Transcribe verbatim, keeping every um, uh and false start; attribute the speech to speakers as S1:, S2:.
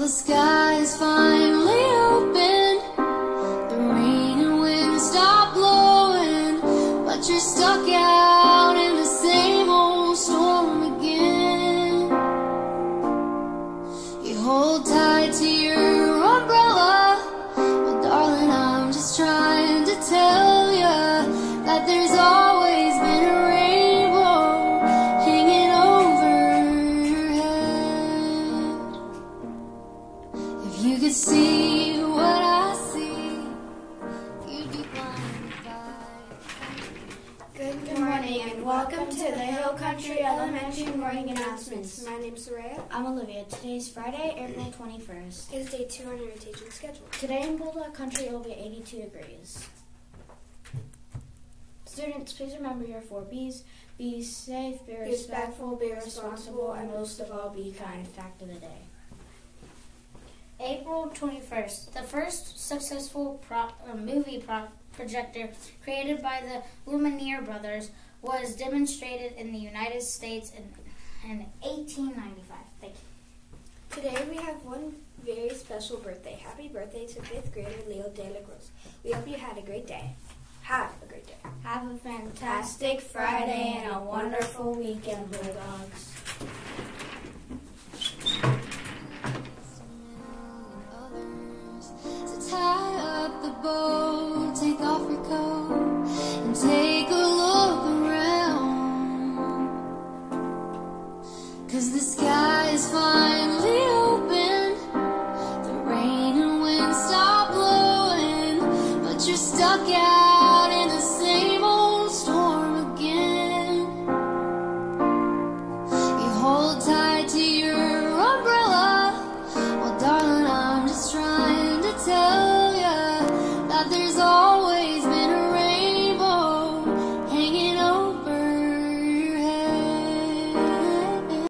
S1: the sky is finally open, the rain and wind stop blowing, but you're stuck out in the same old storm again. You hold tight to your umbrella, but darling, I'm just trying to tell ya that there's always been a rainbow hanging over your head. If you could see what I see, you'd be blinded by.
S2: Good, Good morning and welcome to the Hill Country Elementary morning announcements.
S3: My name's Soraya.
S4: I'm Olivia. Today is Friday, April twenty-first.
S3: It's day two on your rotation schedule.
S4: Today in Bulldog Country it will be eighty-two degrees. Students, please remember your four B's. Be safe, be respectful, be responsible, and most of all, be kind. Fact of the day. April twenty-first. The first successful prop, uh, movie prop projector created by the Lumiere brothers was demonstrated in the United States in, in eighteen ninety-five. Thank you.
S3: Today we have one very special birthday. Happy birthday to fifth grader Leo De La Cruz. We hope you had a great day. Have a great day.
S4: Have a fantastic Friday and a wonderful weekend, Bulldogs.
S1: So tie up the bow, take off your coat, and take a look around. 'Cause the sky is finally open, the rain and wind stop blowing, but you're stuck out